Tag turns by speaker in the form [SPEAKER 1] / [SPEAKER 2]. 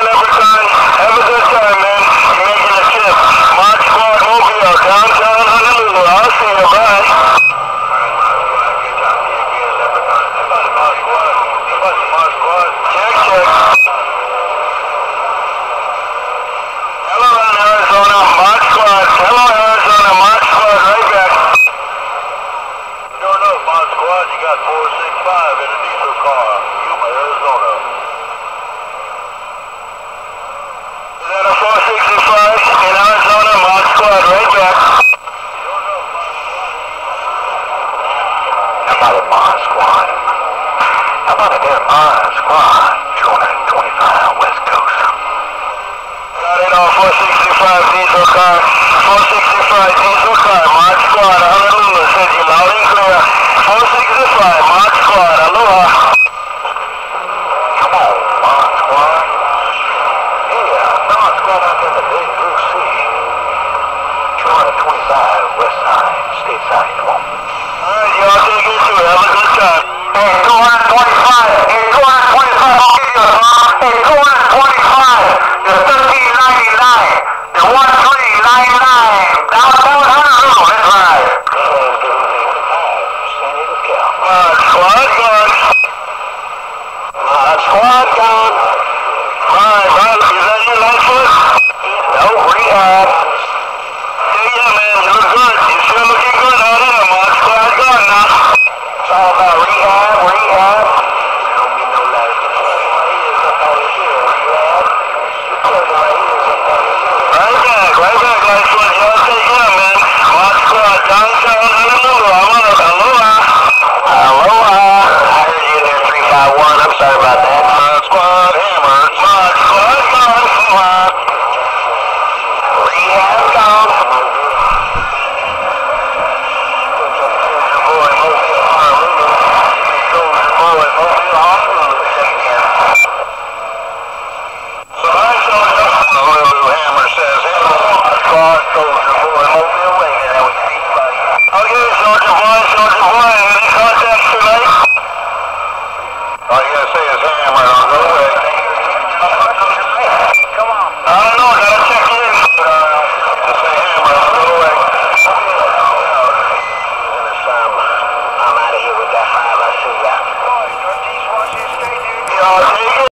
[SPEAKER 1] Leprechaun. Have a good time, man. You're making a trip. Mod Squad Mobile, downtown Honolulu. I'll see you. Bye. Check, check. Hello, Arizona. Mod Squad. Hello, Arizona. Mod Squad. Right back.
[SPEAKER 2] Sure enough, Mod Squad, you got 465 in a diesel car. Yuma, Arizona.
[SPEAKER 1] Is that a 465 in Arizona? Mod Squad. Right back.
[SPEAKER 2] How about a Mod Squad? How about a damn Mod Squad? 225 West Coast.
[SPEAKER 1] Got it on 465 diesel car. 465 diesel car. Mod Squad. Honolulu. Said you loud and clear. 465 Mod Squad. Aloha.
[SPEAKER 2] Come on, Mod Squad. Yeah, Mod Squad out there in the big blue sea. 225 West Side, Stateside, come on.
[SPEAKER 1] Alright, y'all take it too. Have a good time.
[SPEAKER 2] Hey, 225. Hey, 225. I'll give you a Hey, 225. You're 1399. You're 1399. Downtown Honolulu. Let's ride.
[SPEAKER 1] Mod Squad gone.
[SPEAKER 2] Mod Squad gone.
[SPEAKER 1] Bye, bye. Is that you, Lightfoot?
[SPEAKER 2] No rehab.
[SPEAKER 1] Hey, yeah, man. You look good. You still looking good out here. Mod Squad gone now.
[SPEAKER 2] It's all about rehab, rehab.
[SPEAKER 1] Right back, Lightfoot. Y'all take care, man. Mod Squad downtown Honolulu. I'm out. Aloha.
[SPEAKER 2] Aloha. I heard you there, 351. I'm sorry about that.
[SPEAKER 1] Mod Squad hammered. Mod Squad gone.
[SPEAKER 2] Rehab gone.
[SPEAKER 1] Y'all